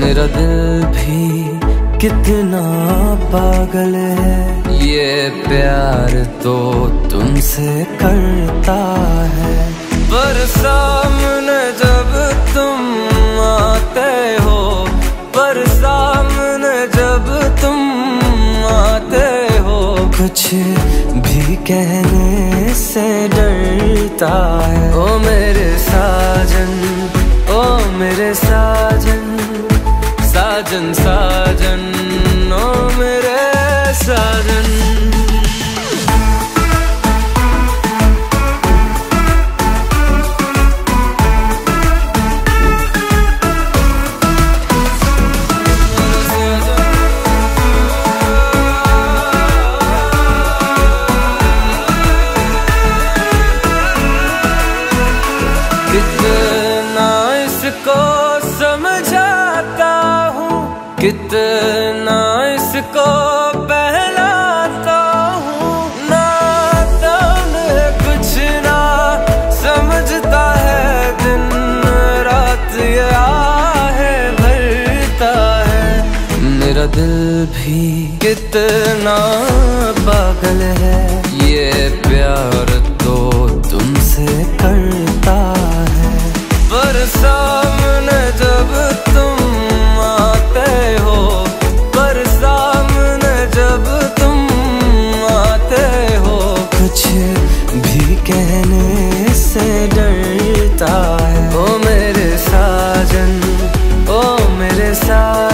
मेरा दिल भी कितना पागल है, ये प्यार तो तुमसे करता है। पर सामने जब तुम आते हो, पर सामने जब तुम आते हो, कुछ भी कहने से डरता है। ओ मेरे साजन, ओ मेरे साजन, साजन साजन, ओ मेरे साजन। कितना इसको समझाता हूँ, कितना इसको बहलाता हूँ, नाता है कुछ ना समझता है, दिन रात ये आहे भरता है। मेरा दिल भी कितना पागल है, ये प्यार तो तुमसे करता है। पर सामने जब तुम आते हो, पर सामने जब तुम आते हो, कुछ भी कहने से डरता है। ओ मेरे साजन, ओ मेरे साजन,